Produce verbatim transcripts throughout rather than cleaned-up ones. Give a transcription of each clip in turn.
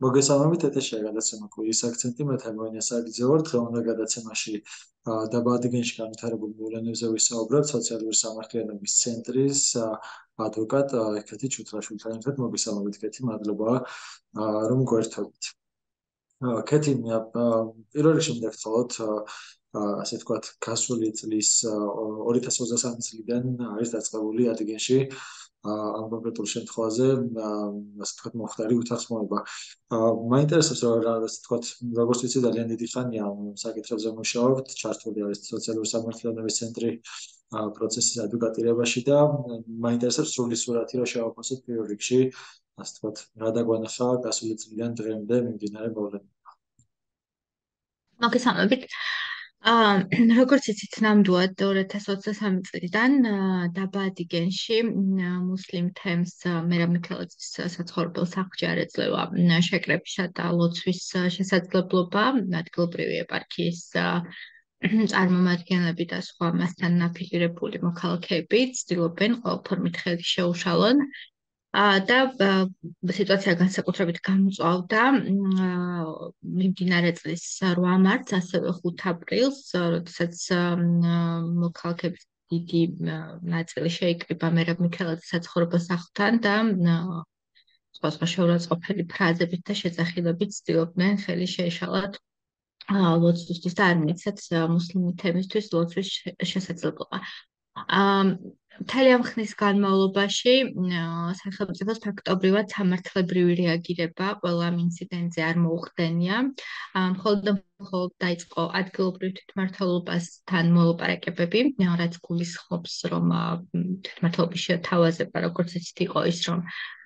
მოგესალმებით ეთერშია გადაცემა კვირის აქცენტი მე თემოინე საგიძე ვარ დღევანდელ გადაცემაში დაბა ადგილში განვითარებულ მოვლენებზე ვისაუბრებთ სოციალური სამართლიანობის ცენტრის ადვოკატ კეთი ჩუთრაშვილთან ერთად მოგესალმებით კეთი მადლობა რომ გვერთობით კეთი პირველ რიგში მინდა გთხოვოთ ასე ვთქვათ გასული წლის ორი ათას ოცდასამი წლიდან არის დაწყებული ადგილში ამ კონკრეტულ შემთხვევაზე ასე ვთქვათ მოხდარი უთანხმოება. მაინტერესებს რა ასე ვთქვათ როგორც ვიცი ძალიან დიდი ხანია ამ საკითხებზე მუშაობთ, ჩართული არის სოციალური სამართლიანობის ცენტრი პროცესის ადვოკატირებაში და მაინტერესებს სრული სურათი რომ შევაფასოთ პირველ რიგში ასე ვთქვათ რა დაგვანახა გასული წლიდან დღემდე მიმდინარე მოვლენებმა. მოგესალმებით. აა როგორც იცით, ნამდვილად ორი ათას ოცდასამი წლიდან დაბა ადგილში მუსლიმ თემს მერაბ მიქელაძის საცხოვრებელ სახლში არ ეძლევა შეკრებისა და ლოცვის შესაძლებლობა ადგილობრივი ეპარქიის წარმომადგენლები და სხვა მასთან აფილიირებული მოქალაქეები ცდილობენ ყოველ ფორმით ხელი შეუშალონ და სიტუაცია განსაკუთრებით გამოწვავდა მიმდინარე წლის რვა მარტს, ასევე ხუთ აპრილს, როდესაც მოქალაქეების დიდი ნაწილი შეიკრიბა მერაბ მიქელაძის საცხოვრებელ სახლთან და სხვა სხვა შეურაცხყოფელი ფრაზებით და შეძახილებით ცდილობდნენ ხელი შეეშალათ ლოცვისთვის და არ მიეცათ მუსლიმი თემისთვის ლოცვის შესაძლებლობა. მთელი ამ ხნის განმავლობაში სახელმწიფოს ფაქტობრივად სამართლებრივი რეაგირება ყველა ამ ინციდენტზე არ მოუხდენია. მხოლოდ და მხოლოდ დაიწყო ადგილობრივ თვითმმართველობასთან მოლაპარაკებები, რაც გულისხმობს, რომ თვითმმართველობის შეთავაზება, როგორც იცით, იყო ის, რომ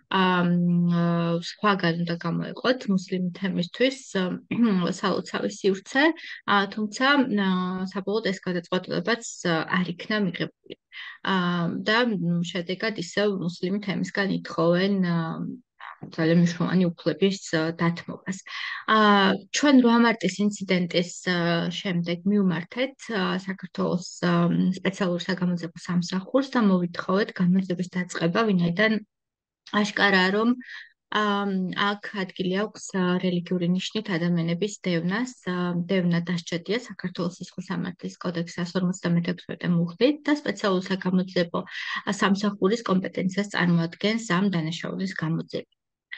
სხვაგან უნდა გამოეყოთ მუსლიმი თემისთვის სალოცავი სივრცე, თუმცა საბოლოოდ ეს გადაწყვეტილებაც არ იქნა მიღებული. და შედეგად ისევ მუსლიმი თემისგან ითხოვენ ძალიან მნიშვნელოვანი უფლების დათმობას. ჩვენ რვა მარტის ინციდენტის შემდეგ მივმართეთ საქართველოს სპეციალურ საგამოძიებო სამსახურს და მოვითხოვეთ გამოძიების დაწყება, ვინაიდან აშკარაა, რომ აქ ადგილი აქვს რელიგიური ნიშნით ადამიანების დევნას. დევნა დასჭედია საქართველოს სისხლის სამართლის კოდექსის εκατს ორმოცდამეექვსმეტე მუხლით და სპეციალურ საგამოძიებო სამსახურის კომპეტენციას წარმოადგენს ამ დანაშაულის გამოძიება.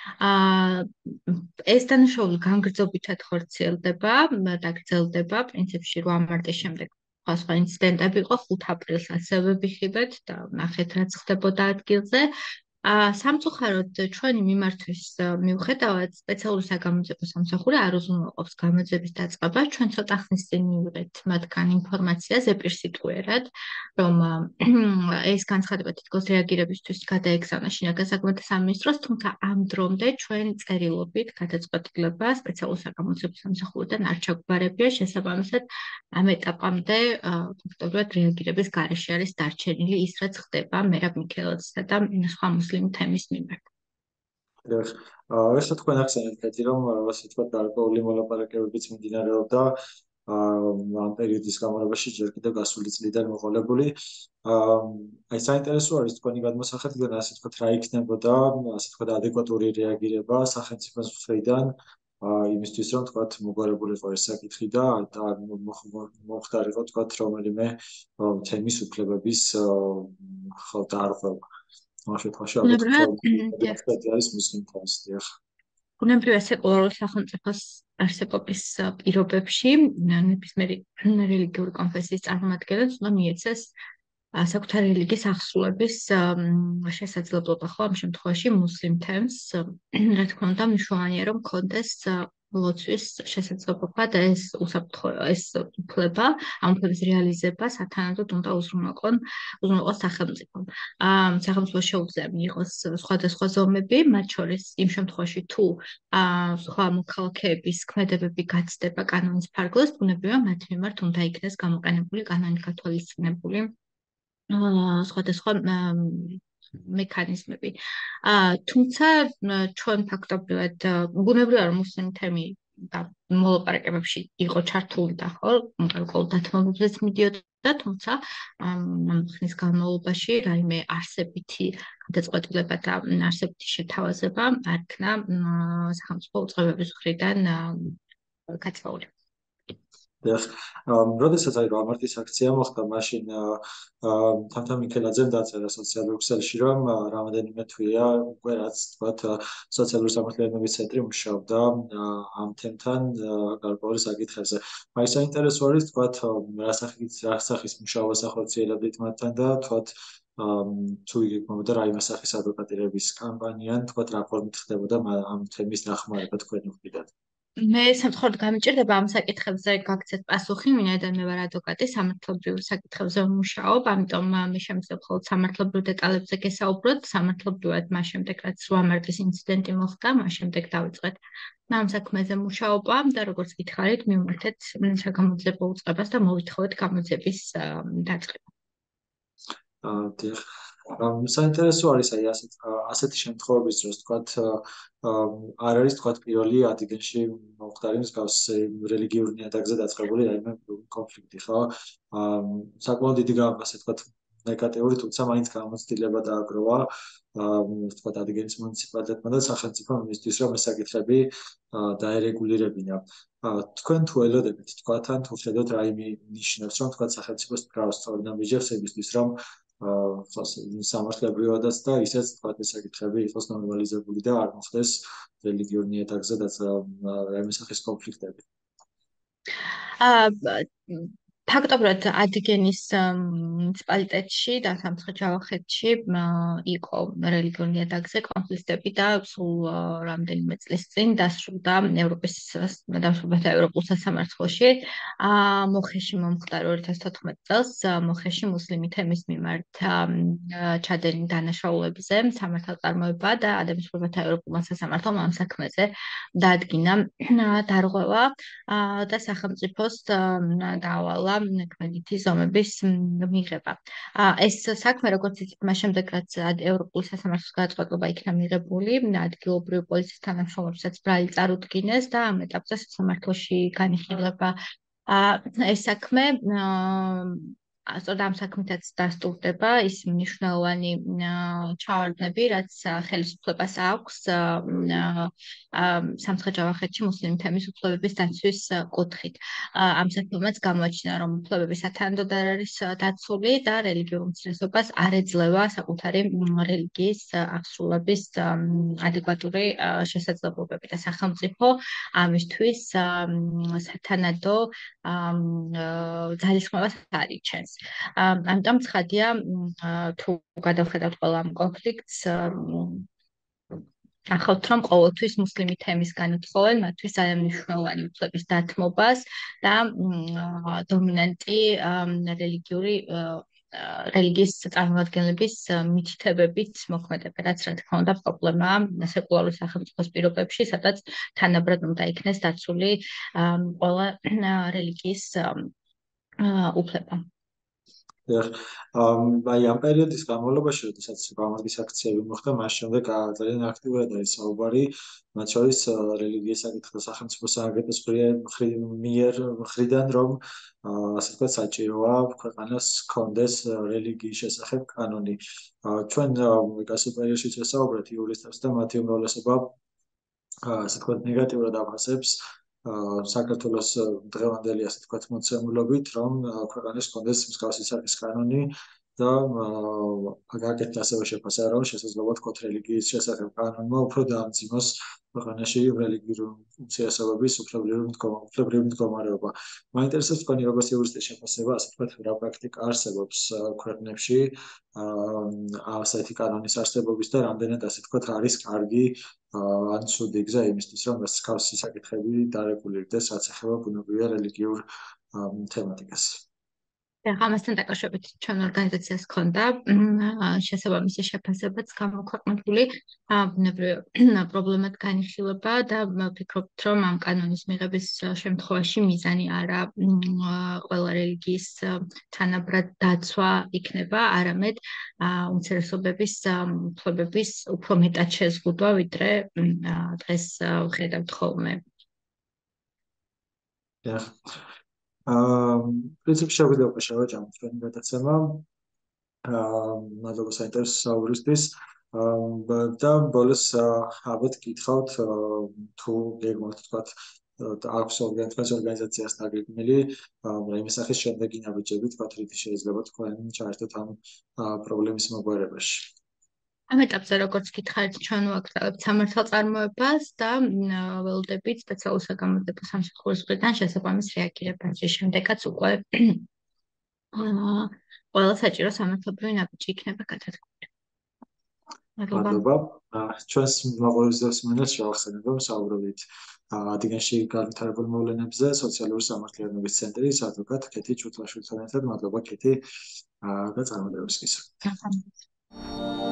ეს დანაშაული განგრძობითად ხორციელდება და გრძელდება პრინციპში რვა მარტის შემდეგ. სხვა ინციდენტები იყო ხუთ აპრილს ასევე ვიხილეთ და ნახეთ რაც ხდებოდა ადგილზე. სამწუხაროდ ჩვენი მიმართვის მიუხედავად სპეციალური საგამოძიებო სამსახური არ უზრუნველყოფს გამოძიების დაწყებას. ჩვენ ცოტა ხნის წინ მივიღეთ მათგან ინფორმაცია ზეპირსიტყვიერად, რომ ეს განცხადება თითქოს რეაგირებისთვის გადაეგზავნა შინაგან საქმეთა სამინისტროს, თუმცა ამ დრომდე ჩვენ წერილობით გადაწყვეტილება სპეციალურ საგამოძიებო სამსახურიდან არ ჩაგვარებია, შესაბამისად ამ ეტაპამდე ფაქტობრივად რეაგირების გარეშე არის დარჩენილი ის, რაც ხდება მერაბ მიქელაძისა და სხვა მუსლიმ თემის მიმართ. ეს თქვენ ახსენეთ კეთი, რომ ასე ვთქვათ გარკვეული მოლაპარაკებებიც მიმდინარეობდა ამ პერიოდის განმავლობაში ჯერ კიდევ გასული წლიდან მოყოლებული. აი საინტერესო არის თქვენი გადმოსახედიდან, ასე ვთქვათ, რა იქნებოდა, ასე ვთქვათ, ადეკვატური რეაგირება სახელმწიფოს მხრიდან იმისთვის, რომ თქვათ მოგვარებულიყო ეს საკითხი და მოხდარიყო თქვათ რომელიმე თემის უფლებების დარღვევა. ბუნებრივია სეკულარული სახელმწიფოს არსებობის პირობებში ნებისმიერი რელიგიური კონფესიის წარმომადგენელს უნდა მიეცეს საკუთარი რელიგიის აღსრულების შესაძლებლობა, ხო ამ შემთხვევაში მუსლიმ თემს რა თქმა უნდა მნიშვნელოვანია რომ კონდეს ლოცვის შესაძლებლობა და ეს უსაფრთხო ეს უფლება, ამ უფლების რეალიზება სათანადოდ უნდა უზრუნველყონ უზრუნველყოს სახელმწიფომ. სახელმწიფო შეუძლია მიიღოს სხვადასხვა ზომები, მათ შორის იმ შემთხვევაში თუ სხვა მოქალაქეების ქმედებები გაცდება კანონის ფარგლებს, ბუნებრივია მათ მიმართ უნდა იქნეს გამოყენებული კანონით გათვალისწინებული სხვადასხვა მექანიზმები. თუმცა ჩვენ ფაქტობრივად ბუნებრივია რომ მუსლიმ თემი და მოლაპარაკებებში იყო ჩართული და ხო, ყოველ დათმობებზეც მიდიოდა, თუმცა ამ ხნის განმავლობაში რაიმე არსებითი გადაწყვეტილება და არსებითი შეთავაზება არ იქნა სახელმწიფო უწყებების მხრიდან გაწეული. დიახ, როდესაც აი რამარტის აქცია მოხდა, მაშინ თამთა მიქელაძემ დაწერა სოციალურ ქსელში, რომ რამოდენიმე თვეა უკვე რაც თქვათ სოციალური სამართლიანობის ცენტრი მუშაობდა ამ თემთან გარკვეული საკითხებზე. აი საინტერესო არის თქვათ რა სახის რა სახის მუშაობას ახორციელებდით მათთან და თქვათ თუ იგებოდა რაიმე სახის ადვოკატირების კამპანია, თქვათ რა ფორმით ხდებოდა ამ თემის დახმარება თქვენი მხრიდან. მე სამწუხაროდ გამიჭირდება ამ საკითხებზე გაგცეთ პასუხი, მინაიდან მე ვარ ადვოკატი, სამართლებრივ საკითხებზე ვმუშაობ, ამიტომ მე შემიძლია მხოლოდ სამართლებრივ დეტალებზე გესაუბროთ, სამართლებრივად მას შემდეგ რაც რვა მარტის ინციდენტი მოხდა, მას შემდეგ დავიწყეთ ამ საქმეზე მუშაობა და როგორც გითხარით, მივმართეთ საგამოძიებო უწყებას და მოვითხოვეთ გამოძიების დაწყება. დიახ. საინტერესო არის აი ასეთ ასეთი შემთხვევების დროს თქვათ არ არის თქვათ პირველი ადიგენში მომხდარი მსგავსი რელიგიური ნიადაგზე დაწყებული რაიმე კონფლიქტი, ხო? საკმაოდ დიდი ასე თქვათ ნეგატიური, თუმცა მაინც გამოცდილება დააგროვა თქვათ ადიგენის მუნიციპალიტეტმა და სახელმწიფომ იმისთვის, რომ ეს საკითხები დაერეგულირებინა. თქვენ თუ ელოდებით თქვათ ან თუ ხედავთ რაიმე ნიშნებს, რომ თქვათ სახელმწიფოს პრავს სწორად ამიჯებს იმისთვის, რომ სამართლებრივადაც და ისეც თქვათ ეს საკითხები იყოს ნორმალიზებული და არ მოხდეს რელიგიურ ნიადაგზე რაიმე სახის კონფლიქტები. ფაქტობრივად ადიგენის მუნიციპალიტეტში და სამცხე-ჯავახეთში იყო რელიგიურ ნიადაგზე კონფლიქტები და სულ რამდენიმე წლის წინ დასრულდა ევროპის დამსახურებათა ევროპულ სასამართლოში. მოხეში მომხდა ორი ათას თოთხმეტ წელს მოხეში მუსლიმი თემის მიმართ ჩადენილი დანაშაულებებზე სამართალწარმოება და ადამიანთა ევროპულმა სასამართლომ ამ საქმეზე დაადგინა დარღვევა და სახელმწიფოს დაავალა კრედიტი ზომების მიღება. ეს საქმე როგორც იცით, მას შემდეგ რაც ევროპული სასამართლოს გადაწყვეტილება იქნა მიღებული, ადგილობრივი პოლიციის თანამშრომლებსაც ბრალი წარუდგინეს და ამ ეტაპზე სასამართლოში განიხილება ეს საქმე სწორედ ამ საქმითაც დასტურდება ის მნიშვნელოვანი ჩავარდნები, რაც ხელისუფლებას აქვს სამცხე-ჯავახეთში მუსლიმი თემის უფლებების დაცვის კუთხით. ამ საქმემაც გამოაჩინა, რომ უფლებები სათანადოდ არ არის დაცული და რელიგიურ უმცირესობას არ ეძლევა საკუთარი რელიგიის აღსრულების ადეკვატური შესაძლებლობები და სახელმწიფო ამისთვის სათანადო ძალისხმევას არ იჩენს. ამიტომ ცხადია, თუ გადავხედავთ ყველა ამ კონფლიქტს, ახავთ, რომ ყოველთვის მუსლიმი თემის განუცხოვენ მათთვის ძალიან მნიშვნელოვანი უფლების დათმობას და დომინანტი რელიგიური რელიგიის წარმომადგენლების მითითებებით მოქმედება, რაც რა თქმა უნდა პრობლემაა სეკულარული სახელმწიფოს პირობებში, სადაც თანაბრად უნდა იქნეს დაცული ყველა რელიგიის უფლება. აი ამ პერიოდის განმავლობაში, როდესაც რამარტის აქციები მოხდა, მას შემდეგ ძალიან აქტიურად არის საუბარი, მათ შორის რელიგიის საკითხზე სახელმწიფო სააგენტოს მიერ მხრიდან, რომ ასე ვთქვათ, საჭიროა ქვეყანას ჰქონდეს რელიგიის შესახებ კანონი. ჩვენ გასულ პერიოდშიც ვესაუბრეთ იურისტებს და მათი უმრავლესობა ასე ვთქვათ, ნეგატიურად აფასებს საქართველოს დღევანდელი ასე ვთქვათ მოცემულობით, რომ ქვეყანას ჰქონდეს მსგავსი სახის კანონი და აგაკეთეთ ასევე შეფასება, რომ შესაძლოა თქოთ რელიგიის შესახებ კანონმა უფრო დაამძიმოს ქვეყანაში რელიგიური უმცირესობების უფლებრივი მდგომარეობა. მაინტერესებს თქვენი როგორც იურისტის შეფასება, ასე ვთქვათ, რა პრაქტიკა არსებობს ქვეყნებში ასეთი კანონის არსებობის და რამდენად ასე ვთქვათ არის კარგი ან ცუდი გზა იმისთვის, რომ მსგავსი საკითხები დარეგულირდეს, რაც ეხება ბუნებრივი რელიგიურ თემატიკას. ამასთან დაკავშირებით ჩვენ ორგანიზაციას ჰქონდა შესაბამისი შეფასებაც გამოქვეყნებული ბუნებრივი პრობლემად განიხილება და ვფიქრობთ, რომ ამ კანონის მიღების შემთხვევაში მიზანი არა ყველა რელიგიის თანაბრად დაცვა იქნება, არამედ უმცირესობების უფლებების უფრო მეტად შეზღუდვა, ვიდრე დღეს ვხედავთ ხოლმე. დიახ. აა პრინციპში შეგვიძლია უკვე შევაჯამოთ ჩვენი გადაცემა. აა მადლობა საინტერესო საუბრისთვის. აა და ბოლოს ალბათ გითხავთ თუ გეგმოთ თქვათ აქვს ორგანიზაციის ორგანიზაციას დაგეგმილი რაიმე სახის შემდეგი ნაბიჯები თქვათ რითი შეიძლება თქვენ ჩაერთოთ ამ პრობლემის მოგვარებაში. ამ ეტაპზე როგორც გითხარით, ჩვენ ვაკრძალებთ სამართალწარმოებას და ველოდებით სპეციალურ საგამოძიებო სამსახურის მხრიდან შესაბამის რეაგირებას. შემდეგაც უკვე აა ყველა საჭირო სამართლებრივი ნაბიჯი იქნება გადადგმული. მადლობა. მადლობა. ჩვენს მოგვარების მენას შევახსენებ, რომ საუბრობთ ადგენში განვითარებულ მოვლენებზე სოციალური სამართლიანობის ცენტრის ადვოკატ ქეთი ჩუთაშვილთან ერთად. მადლობა ქეთი და წარმატებებს გისურვებთ.